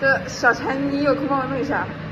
这小陈，你有空帮我弄一下？